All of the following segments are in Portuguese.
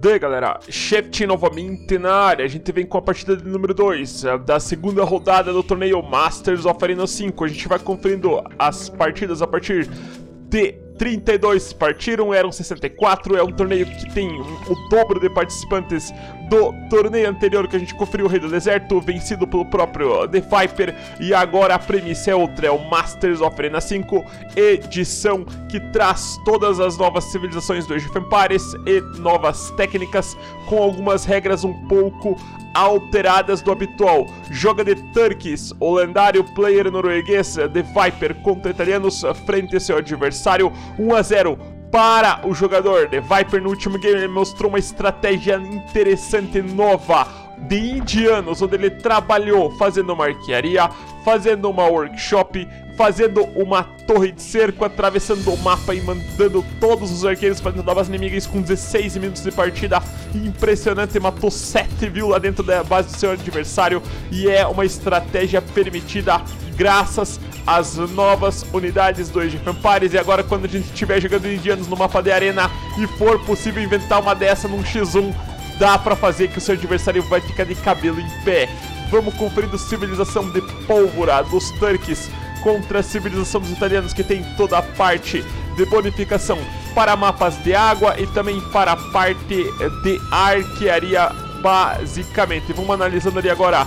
Daí galera, Cheftin novamente na área. A gente vem com a partida de número 2 da segunda rodada do torneio Masters of Arena 5. A gente vai conferindo as partidas a partir de 32 partiram, eram 64, é um torneio que tem o dobro de participantes do torneio anterior que a gente conferiu, o Rei do Deserto, vencido pelo próprio The Viper, e agora a premissa é outra, é o Masters of Arena 5, edição que traz todas as novas civilizações do Age of Empires e novas técnicas, com algumas regras um pouco alteradas do habitual. Joga de Turks, o lendário player norueguês The Viper contra italianos frente ao seu adversário, 1 a 0 para o jogador. The Viper no último game ele mostrou uma estratégia interessante nova de indianos, onde ele trabalhou fazendo uma arquearia, fazendo uma workshop, fazendo uma torre de cerco, atravessando o mapa e mandando todos os arqueiros para dentro das inimigas com 16 minutos de partida. Impressionante, matou 7 lá dentro da base do seu adversário, e é uma estratégia permitida graças às novas unidades do Age of Empires. E agora, quando a gente estiver jogando indianos no mapa de arena e for possível inventar uma dessa num X1, dá pra fazer que o seu adversário vai ficar de cabelo em pé. Vamos conferir a civilização de pólvora dos Turks contra a civilização dos italianos, que tem toda a parte de bonificação para mapas de água e também para a parte de arquearia, basicamente. Vamos analisando ali agora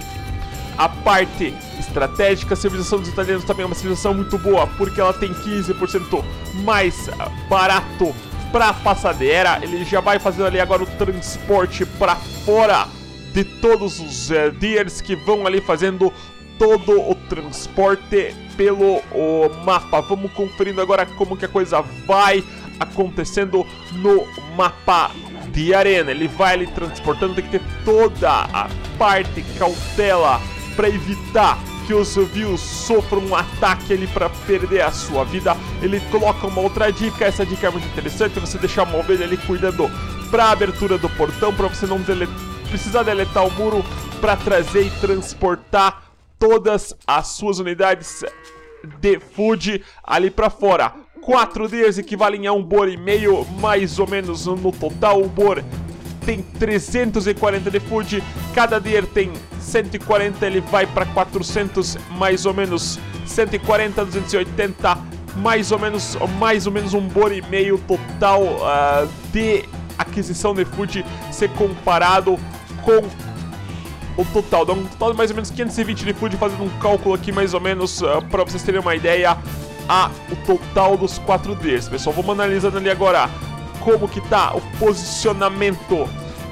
a parte estratégica. A civilização dos italianos também é uma civilização muito boa, porque ela tem 15% mais barato para passadeira. Ele já vai fazendo ali agora o transporte para fora de todos os deers que vão ali fazendo todo o transporte pelo mapa. Vamos conferindo agora como que a coisa vai acontecendo no mapa de arena. Ele vai ali transportando, tem que ter toda a parte cautela para evitar que os views sofram um ataque ali para perder a sua vida. Ele coloca uma outra dica, essa dica é muito interessante, você deixar uma ovelha ali cuidando para a abertura do portão, para você não precisar deletar o muro, para trazer e transportar todas as suas unidades de food ali para fora. 4 dias equivalem a 1 bor e meio, mais ou menos no total. O bor tem 340 de food, cada deer tem 140, ele vai para 400, mais ou menos 140, 280, mais ou menos 1 bor e meio total de aquisição de food, se comparado com o total. Dá um total de mais ou menos 520 de food, fazendo um cálculo aqui mais ou menos para vocês terem uma ideia, o total dos 4 deers. Pessoal, vamos analisando ali agora como que tá o posicionamento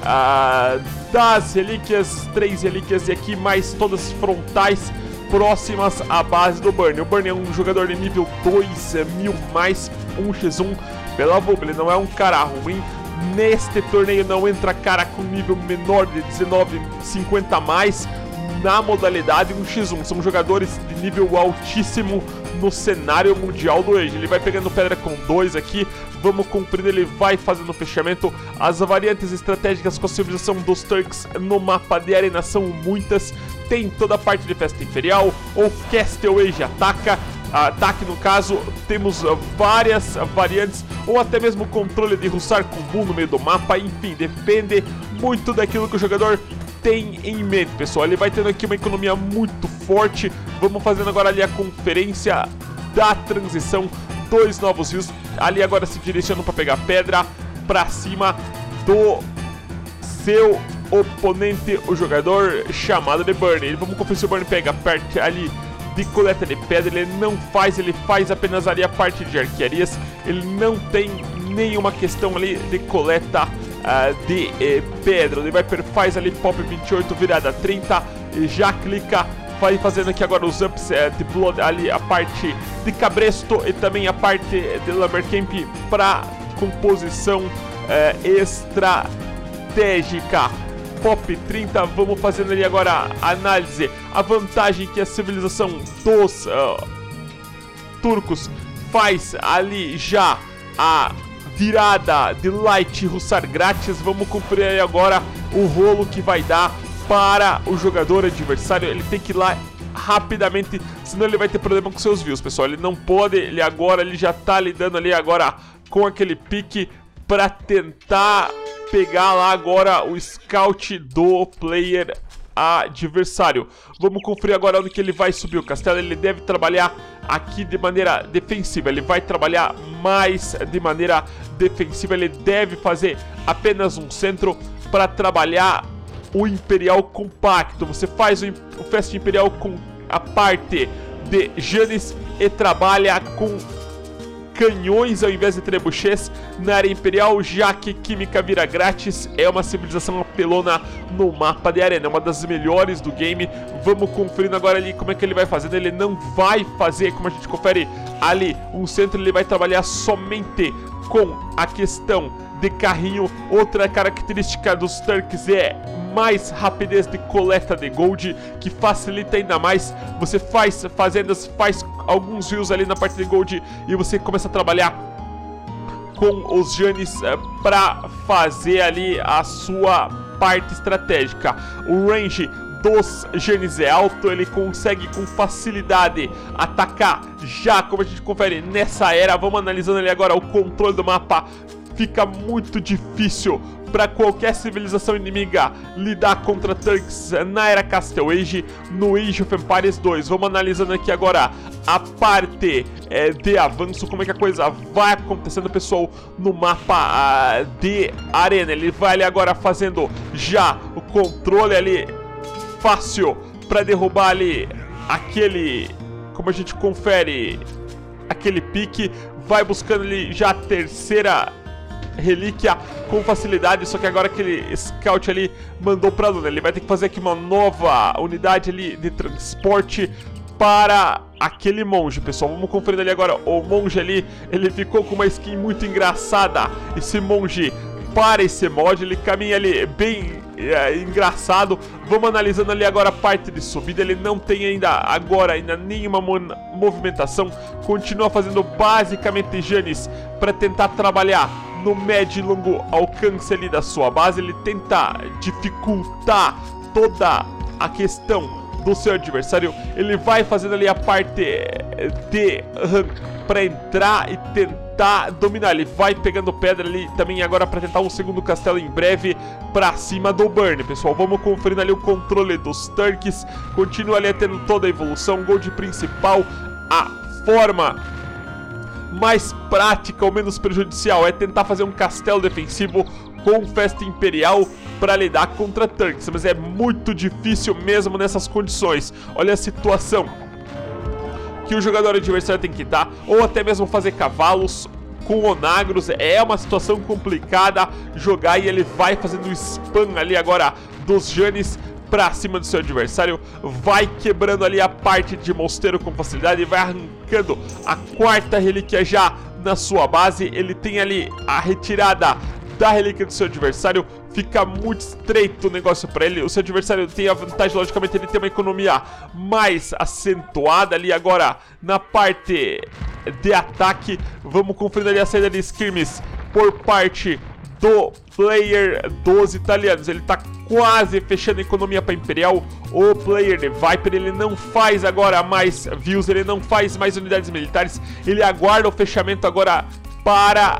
das relíquias, 3 relíquias, e aqui mais todas frontais próximas à base do Burn. O Burn é um jogador de nível 2000 mais 1x1 pela VUB, ele não é um cara ruim. Neste torneio não entra cara com nível menor de 19,50 mais na modalidade 1x1. São jogadores de nível altíssimo no cenário mundial do Age. Ele vai pegando pedra com 2 aqui. Vamos cumprindo, ele vai fazendo o fechamento. As variantes estratégicas com a civilização dos Turks no mapa de arena são muitas. Tem toda a parte de festa imperial, ou Castle Age ataque no caso, temos várias variantes, ou até mesmo controle de Hussar com Bull no meio do mapa. Enfim, depende muito daquilo que o jogador tem em mente, pessoal. Ele vai tendo aqui uma economia muito forte. Vamos fazendo agora ali a conferência da transição. 2 novos rios ali agora se direcionam para pegar pedra para cima do seu oponente, o jogador chamado de Burn. Vamos conferir se o Burn pega parte ali de coleta de pedra. Ele não faz, ele faz apenas ali a parte de arquearias. Ele não tem nenhuma questão ali de coleta de pedra. Ele vai faz ali pop 28 virada 30 e já clica, vai fazendo aqui agora os ups de blood, ali a parte de cabresto e também a parte de lumbercamp para composição estratégica. Pop 30, vamos fazendo ali agora a análise. A vantagem que a civilização dos turcos faz ali já a virada de Light Hussar grátis. Vamos conferir aí agora o rolo que vai dar para o jogador adversário. Ele tem que ir lá rapidamente, senão ele vai ter problema com seus views, pessoal. Ele não pode, ele já tá lidando ali agora com aquele pique para tentar pegar lá agora o scout do player adversário. Vamos conferir agora onde que ele vai subir o castelo. Ele deve trabalhar aqui de maneira defensiva. Ele vai trabalhar mais de maneira defensiva. Ele deve fazer apenas um centro para trabalhar o Imperial Compacto. Você faz o Fast Imperial com a parte de Janis e trabalha com canhões ao invés de trebuchets na área imperial, já que química vira grátis. É uma civilização apelona no mapa de arena, é uma das melhores do game. Vamos conferindo agora ali como é que ele vai fazendo. Ele não vai fazer, como a gente confere ali, um centro. Ele vai trabalhar somente com a questão de carrinho. Outra característica dos Turks é mais rapidez de coleta de gold, que facilita ainda mais. Você faz fazendas, faz alguns rios ali na parte de gold e você começa a trabalhar com os Janis para fazer ali a sua parte estratégica. O range dos Janis é alto, ele consegue com facilidade atacar já, como a gente confere nessa era. Vamos analisando ali agora o controle do mapa. Fica muito difícil para qualquer civilização inimiga lidar contra Turks na era Castle Age, no Age of Empires 2. Vamos analisando aqui agora a parte de avanço, como é que a coisa vai acontecendo, pessoal, no mapa de arena. Ele vai ali agora fazendo já o controle ali fácil para derrubar ali aquele, como a gente confere, aquele pique. Vai buscando ali já a terceira relíquia com facilidade, só que agora aquele scout ali mandou pra Luna. Ele vai ter que fazer aqui uma nova unidade ali de transporte para aquele monge, pessoal. Vamos conferir ali agora. O monge ali, ele ficou com uma skin muito engraçada. Esse monge para esse mod, ele caminha ali bem engraçado. Vamos analisando ali agora a parte de subida. Ele não tem ainda nenhuma movimentação. Continua fazendo basicamente Janis para tentar trabalhar no médio e longo alcance ali da sua base. Ele tenta dificultar toda a questão do seu adversário. Ele vai fazendo ali a parte de para entrar e tentar dominar. Ele vai pegando pedra ali também agora para tentar um segundo castelo em breve para cima do Burn, pessoal. Vamos conferindo ali o controle dos Turks. Continua ali tendo toda a evolução. Gold principal, a forma mais prática ou menos prejudicial é tentar fazer um castelo defensivo com festa imperial para lidar contra Turks, mas é muito difícil mesmo nessas condições. Olha a situação que o jogador adversário tem que dar, ou até mesmo fazer cavalos com onagros. É uma situação complicada jogar, e ele vai fazendo o spam ali agora dos Janis pra cima do seu adversário, vai quebrando ali a parte de mosteiro com facilidade e vai arrancando a quarta relíquia já na sua base. Ele tem ali a retirada da relíquia do seu adversário, fica muito estreito o negócio pra ele. O seu adversário tem a vantagem, logicamente, ele tem uma economia mais acentuada ali agora na parte de ataque. Vamos conferir ali a saída de skirmish por parte do player dos italianos. Ele tá quase fechando a economia para Imperial. O player de Viper, ele não faz agora mais views, ele não faz mais unidades militares. Ele aguarda o fechamento agora para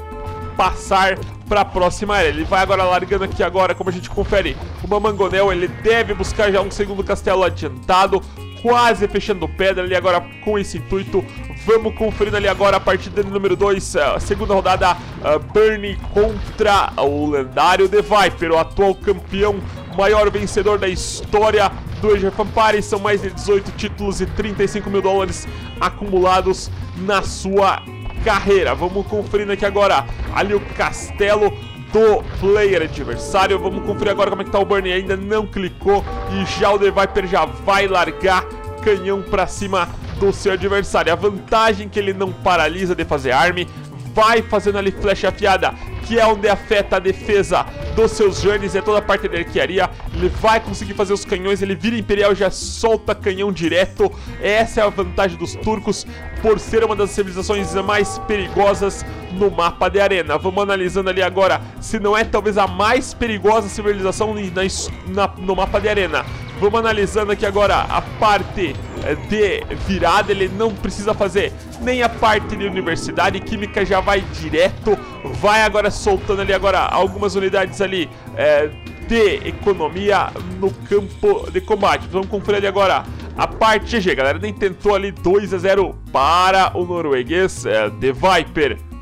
passar para a próxima área. Ele vai agora largando aqui agora, como a gente confere, uma Mangonel. Ele deve buscar já um segundo castelo adiantado, quase fechando pedra ali agora com esse intuito. Vamos conferindo ali agora a partida número 2, segunda rodada, Burn contra o lendário The Viper, o atual campeão, maior vencedor da história do Age of Empires. São mais de 18 títulos e 35 mil dólares acumulados na sua carreira. Vamos conferindo aqui agora ali o castelo do player adversário. Vamos conferir agora como é que tá o Burn. Ainda não clicou e já o The Viper já vai largar canhão pra cima do seu adversário. A vantagem que ele não paralisa de fazer arme, vai fazendo ali flecha afiada, que é onde afeta a defesa dos seus Janis, é toda a parte da arquearia. Ele vai conseguir fazer os canhões, ele vira Imperial, já solta canhão direto. Essa é a vantagem dos turcos, por ser uma das civilizações mais perigosas no mapa de arena. Vamos analisando ali agora se não é talvez a mais perigosa civilização no mapa de arena. Vamos analisando aqui agora a parte de virada. Ele não precisa fazer nem a parte de universidade. Química já vai direto. Vai agora soltando ali agora algumas unidades ali de economia no campo de combate. Vamos conferir ali agora a parte GG, galera. Nem tentou ali 2-0 para o norueguês The Viper.